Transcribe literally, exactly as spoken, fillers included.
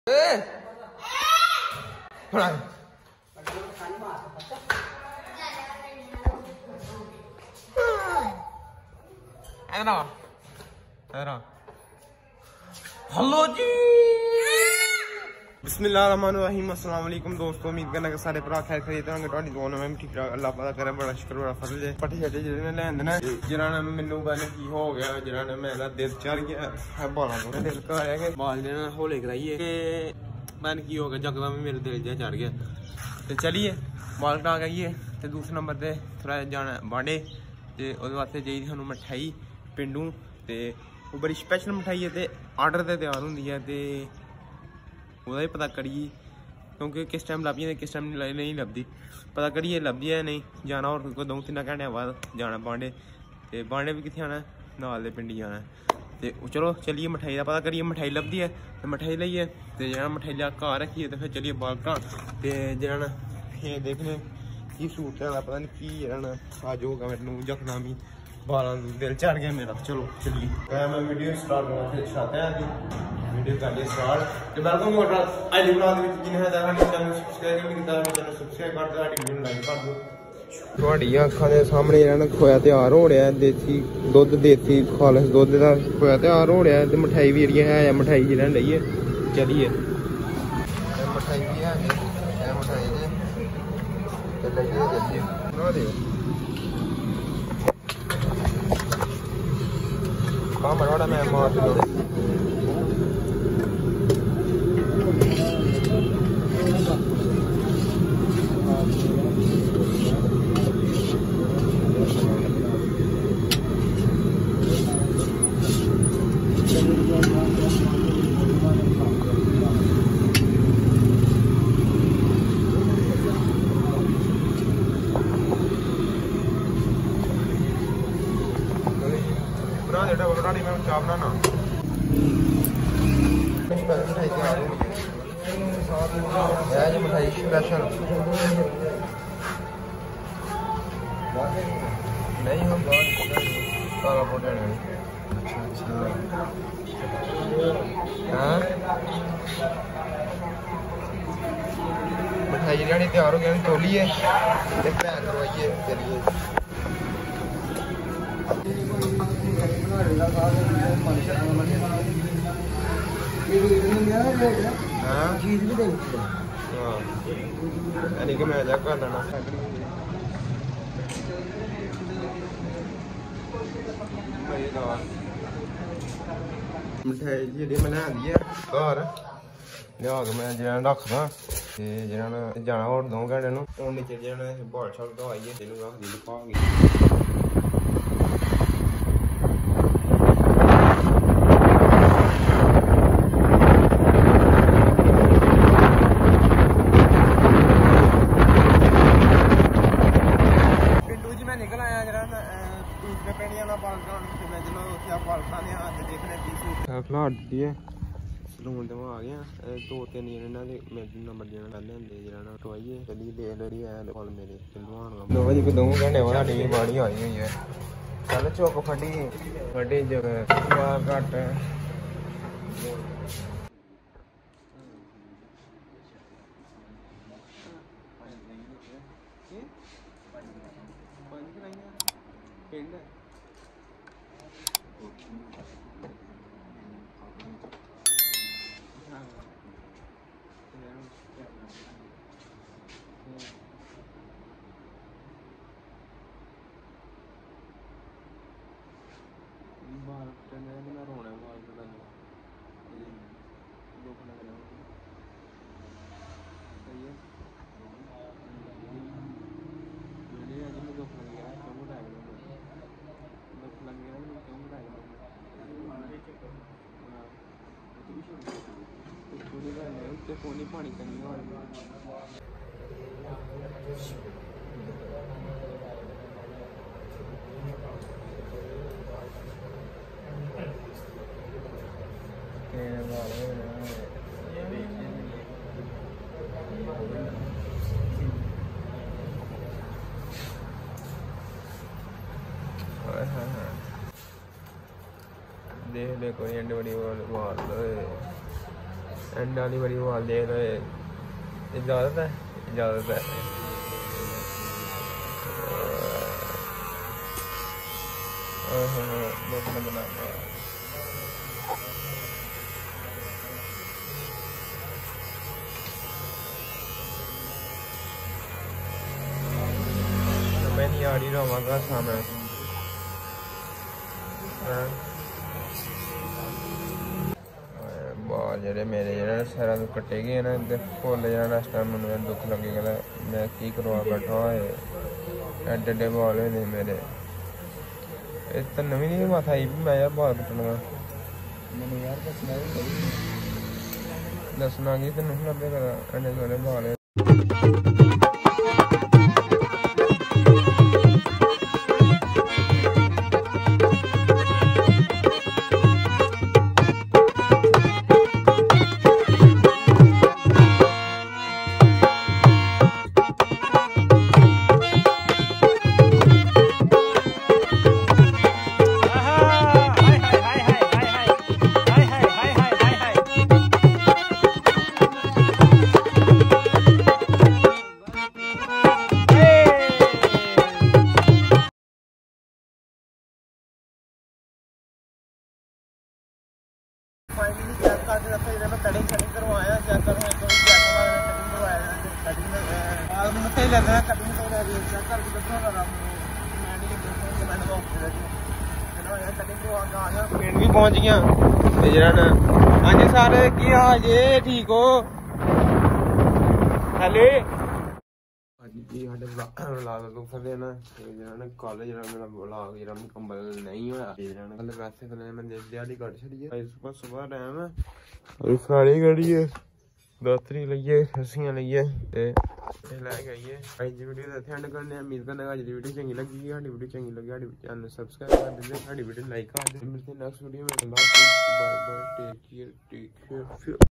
Hello जी, बिस्मिल्लाहिर्रहमानिर्रहीम। अस्सलाम वालेकुम दोस्तों, उम्मीद करना कि सारे भरा खैर खरीद होंगे। तुहाडी दुआ में मैं ठीक ठाक, अल्लाह पता करे बड़ा शुक्र बड़ा फजल है। पट्ठे छट्टे जिहड़े लैंदे ने जिन्हां ने मैनू पता की हो गया, जिन्हां ने मेरा दिल चढ़ गया है बालां तो दिल कर है कि बाल जिन्हां हौले कराइए कि मैन की हो गया जकदम मेरे दिल जा चढ़ गया। तो चलिए बाल कटा आइए। तो दूसरे नंबर पर थोड़ा जाना बांडे, तो ओह्दे वास्ते चाहिए सानूं मठाई पिंडू। तो वो बड़ी स्पैशल मठाई है, तो आर्डर ते तैयार होंदी है, तो ओह्दा भी पता करिए क्योंकि किस टाइम लभदी है किस टाइम नहीं लभदी। पता करिए लभदी है नहीं जाना, और कोई दो तिन्न घैंटे बाद जाना बांडे। तो बांडे भी कित्थे आना नाल दे पिंडी जाना। तो चलो चलिए मठाई का पता करिए, मठाई लभदी है तो मठाई लइए। तो जेह्ड़ा मठाई लिया घर रखिए, तो फिर चलिए बाल घान। तो जेह्ड़ा ये देखने की सूट है पता नहीं की जेह्ड़ा अज होगा मैनू जकदम ही बालां दिल चढ़ गया मेरा। चलो चलिए मैं वीडियो स्टार्ट करना चाहते हैं। वीडियो कर लिया स्टार्ट। तो वेलकम मोटा अज ब्लॉग दे विच जिन्हें साडे चैनल सबसक्राइब नहीं कीता चैनल सबसक्राइब कर दो, साडी वीडियो लाइक कर दो। तुहाडियां अखां दे सामने जेह्ड़ा खोया तैयार हो रहा है, देसी दुद्ध देसी खालस दुद्ध दा खोया तैयार हो रहा है। तो मठाई भी जेह्ड़ी है मठाई जेह्ड़ा लइए चलिए मठाई भी है मठाई जे लइए चलिए बना दे काम बड़ा मैं मार दो। मैं चाह बनाना मिठाई तैयार हो गई मिठाई स्पेशल नहीं हम सारा पोट लेना। अच्छा अच्छा हाँ मिठाई जी तैयार हो गई तोलिए पैक करवाइए। चलिए यानी कि मैं कर लेना मिठाई जी मैं लियांदी है घर लिया के मैं जो रखदा। ते जिन्होंने जाना होर दो घंटे नूं हून नीचे जिन्होंने बाल शाल धोआइए तेनू रख दी लिखा गई। खिलाड़ दी है सलून ते आ गया दो तीन जने नंबर देना पैह्ले होंदे जेह्ड़ा टोआइए चलिए देख लड़ी है कल मेरे चलवान दो बजे दो घंटे बाद साडी बाड़ी आई हुई है। चल चुक फटी फटी जगह घट पिंड बाल कटाने रोना बाल कटाने दुख लग रहा सही है अज मैं दुख लग गया क्यों घटाया दुख लग गया क्यों घटाया पूरी गल है उत्ते फोन पानी करनी हो देख ले कोई एंड बड़ी मार एंड वाली बड़ी वाल दे रहे इजाजत है इजाजत है बना मैं नहीं आ रही रहूँगा सामने बाल जेह्ड़े मेरे जेह्ड़े सिरा तो कट्टे गए ना ते फुल जाना इस टाइम मैनूं दुख लगेगा मैं की करवा बैठा होए एड्डे एड्डे बाल होए मेरे इस तो नवीं नहीं माथा आई भी मैं यार बाल कट्टना मैनूं यार दसना दसना कि तेनूं लब्भेगा एड्डे सोहने बाल फाइनली चेक करके रखा जो मैं कटिंग कटिंग करवाया चेक करूँ एक कटिंग करवाया कटिंग में सही लग रहा है कटिंग तो चेक करके दसो कटिंग करवा के आ गया पिंड भी पहुंच गया हाँ जी सर की हाल जे ठीक हो हेलो कॉलेज मेरा मुकम्मल नहीं होया वैसे मैं दिहाड़ी कट छड़ी सुबह सुबह टाइम है साड़ी कड़ी है दातरी लइए रस्सियां लइए लैके आइए अज दी वीडियो इत्थे एंड करने उम्मीद करना अज दी वीडियो चंगी लगी साडी वीडियो चंगी लगी साडी चैनल सब्सक्राइब कर दीजिए साडी वीडियो लाइक कर दीजिए मिलते हैं नेक्स्ट वीडियो में bye bye take care take care